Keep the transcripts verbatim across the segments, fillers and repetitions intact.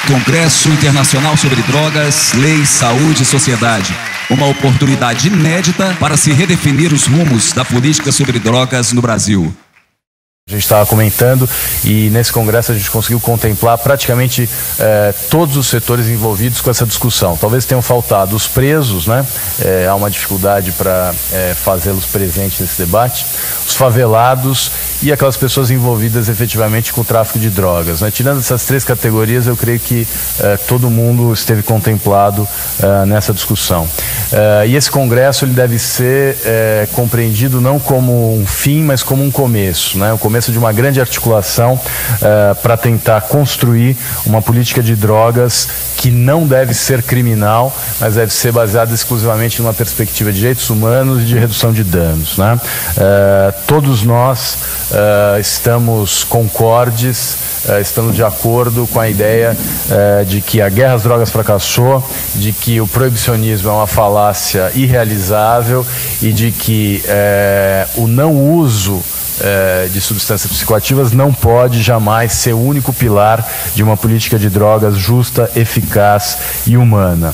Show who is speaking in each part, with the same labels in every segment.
Speaker 1: Congresso Internacional sobre Drogas, Lei, Saúde e Sociedade. Uma oportunidade inédita para se redefinir os rumos da política sobre drogas no Brasil.
Speaker 2: A gente estava comentando e nesse congresso a gente conseguiu contemplar praticamente eh, todos os setores envolvidos com essa discussão. Talvez tenham faltado os presos, né? Eh, há uma dificuldade para eh, fazê-los presentes nesse debate, os favelados e aquelas pessoas envolvidas efetivamente com o tráfico de drogas, né? Tirando essas três categorias, eu creio que eh, todo mundo esteve contemplado eh, nessa discussão. Eh, e esse congresso ele deve ser eh, compreendido não como um fim, mas como um começo, né? O começo de uma grande articulação uh, para tentar construir uma política de drogas que não deve ser criminal, mas deve ser baseada exclusivamente numa perspectiva de direitos humanos e de redução de danos, né? Uh, todos nós uh, estamos concordes, uh, estamos de acordo com a ideia uh, de que a guerra às drogas fracassou, de que o proibicionismo é uma falácia irrealizável e de que uh, o não uso de substâncias psicoativas não pode jamais ser o único pilar de uma política de drogas justa, eficaz e humana.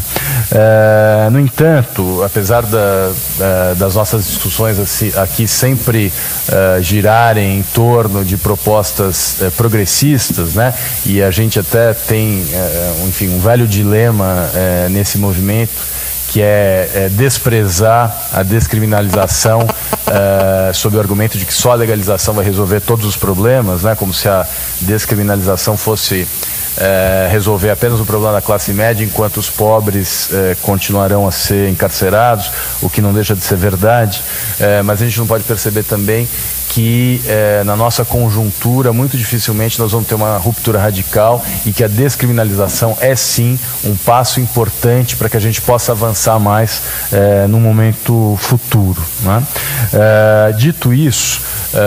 Speaker 2: É, no entanto, apesar da, da, das nossas discussões aqui sempre é, girarem em torno de propostas é, progressistas, né? E a gente até tem, é, enfim, um velho dilema é, nesse movimento, que é, é desprezar a descriminalização uh, sob o argumento de que só a legalização vai resolver todos os problemas, né? Como se a descriminalização fosse uh, resolver apenas o problema da classe média, enquanto os pobres uh, continuarão a ser encarcerados, o que não deixa de ser verdade, uh, mas a gente não pode perceber também que eh, na nossa conjuntura muito dificilmente nós vamos ter uma ruptura radical e que a descriminalização é sim um passo importante para que a gente possa avançar mais eh, no momento futuro, né? Eh, dito isso,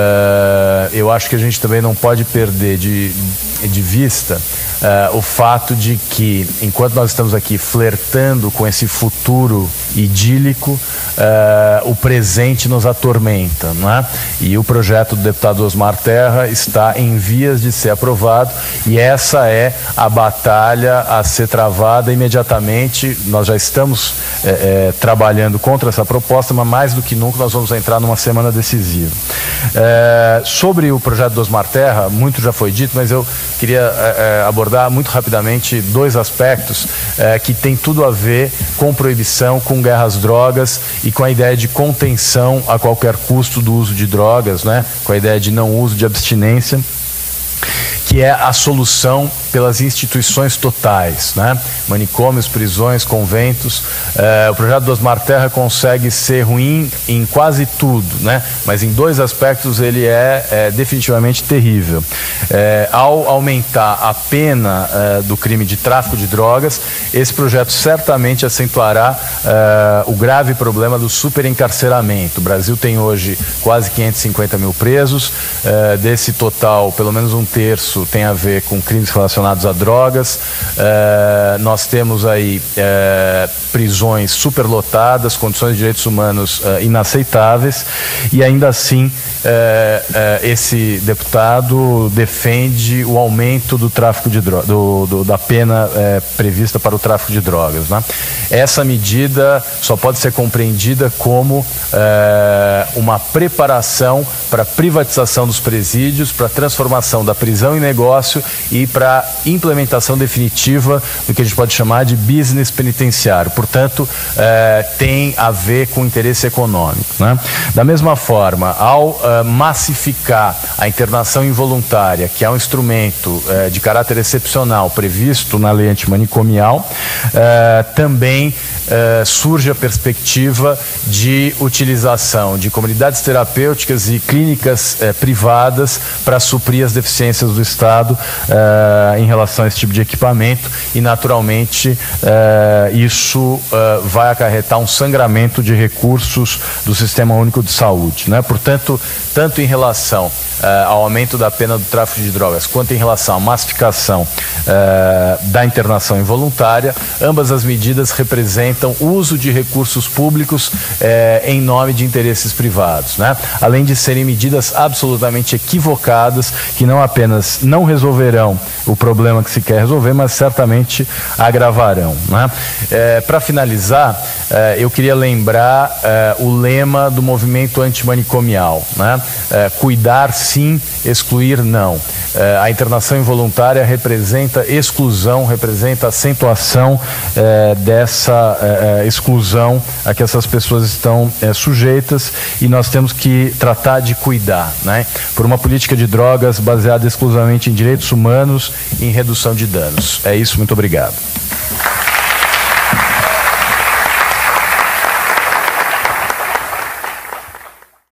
Speaker 2: eh, eu acho que a gente também não pode perder de, de vista Uh, o fato de que, enquanto nós estamos aqui flertando com esse futuro idílico, uh, o presente nos atormenta, não é? E o projeto do deputado Osmar Terra está em vias de ser aprovado e essa é a batalha a ser travada imediatamente. Nós já estamos eh, eh, trabalhando contra essa proposta, mas mais do que nunca nós vamos entrar numa semana decisiva. Eh, sobre o projeto do Osmar Terra, muito já foi dito, mas eu queria eh, abordar muito rapidamente dois aspectos eh, que tem tudo a ver com proibição, com guerra às drogas e com a ideia de contenção a qualquer custo do uso de drogas, né? Com a ideia de não uso, de abstinência, que é a solução pelas instituições totais, né? Manicômios, prisões, conventos. Eh, o projeto do Osmar Terra consegue ser ruim em quase tudo, né? Mas em dois aspectos ele é, é definitivamente terrível. Eh, ao aumentar a pena eh, do crime de tráfico de drogas, esse projeto certamente acentuará eh, o grave problema do superencarceramento. O Brasil tem hoje quase quinhentos e cinquenta mil presos, eh, desse total, pelo menos um terço tem a ver com crimes relacionados a drogas. Uh, nós temos aí uh, prisões superlotadas, condições de direitos humanos uh, inaceitáveis e ainda assim uh, uh, esse deputado defende o aumento do tráfico de drogas, do, do, da pena uh, prevista para o tráfico de drogas, né? Essa medida só pode ser compreendida como uh, uma preparação para a privatização dos presídios, para a transformação da prisão em negócio e para implementação definitiva do que a gente pode chamar de business penitenciário. Portanto, eh, tem a ver com interesse econômico, né? Da mesma forma, ao eh, massificar a internação involuntária, que é um instrumento eh, de caráter excepcional previsto na lei antimanicomial, eh, também Uh, surge a perspectiva de utilização de comunidades terapêuticas e clínicas uh, privadas para suprir as deficiências do Estado uh, em relação a esse tipo de equipamento e, naturalmente, uh, isso uh, vai acarretar um sangramento de recursos do Sistema Único de Saúde, né? Portanto, tanto em relação Uh, ao aumento da pena do tráfico de drogas, quanto em relação à massificação uh, da internação involuntária, ambas as medidas representam fomentam uso de recursos públicos é, em nome de interesses privados, né? Além de serem medidas absolutamente equivocadas, que não apenas não resolverão o problema que se quer resolver, mas certamente agravarão, né? É, para finalizar, é, eu queria lembrar é, o lema do movimento antimanicomial, né? É, cuidar sim, excluir não. É, a internação involuntária representa exclusão, representa acentuação é, dessa é, exclusão a que essas pessoas estão é, sujeitas, e nós temos que tratar de cuidar, né? Por uma política de drogas baseada exclusivamente em direitos humanos e em redução de danos. É isso, muito obrigado.